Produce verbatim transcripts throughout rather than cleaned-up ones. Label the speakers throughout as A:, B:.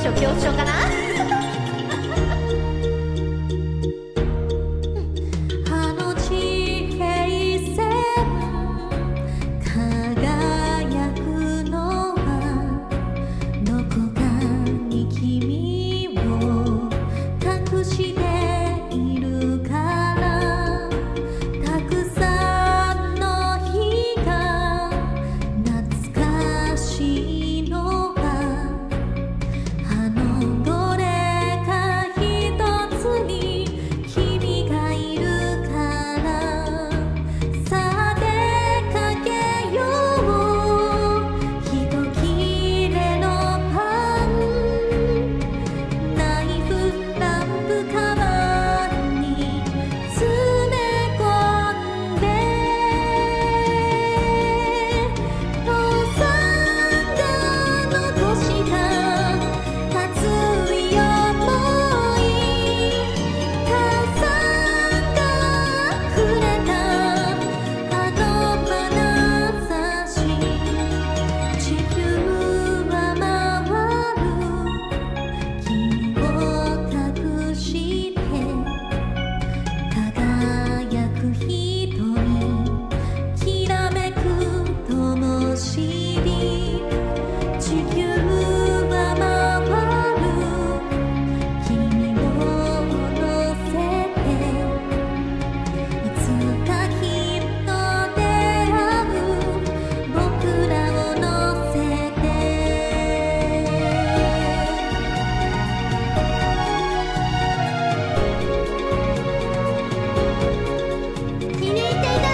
A: しよう、恐怖症かな。
B: あの地平線輝くのはどこかに君を隠しているからたくさんの日が懐かしいのはあのどれか一つに君がいるからさあ出かけよう一切れのパンナイフランプカバンに詰め込んで父さんが残した熱い想い母さんがくれたあの眼差し地球は回る君を託して輝く瞳きらめく灯火地球は回る君を乗せていつかきっと出会う僕らを乗せて気に入っていただけたらチャンネル登録よろしく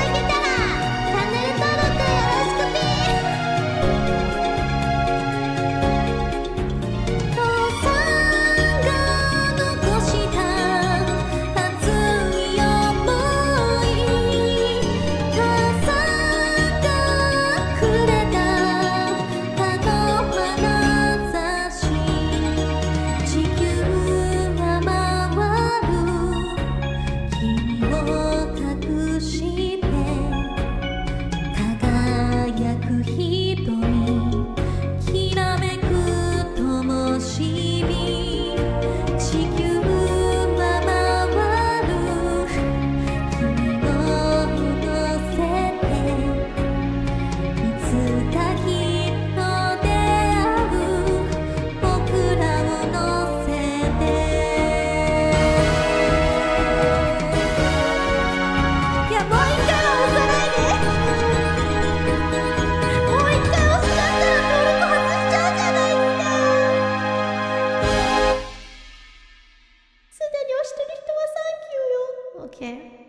B: ぴー父さんが残した熱い想い母さんがくれたあの眼差し地球は回る君を託して輝く瞳きらめく灯火地球は回る君を乗せていつかきっと出会う僕らを乗せていやもう一回は押さないでもう一回押しちゃったら登録外しちゃうじゃないですか。すでに押してる人はサンキューよ。 OK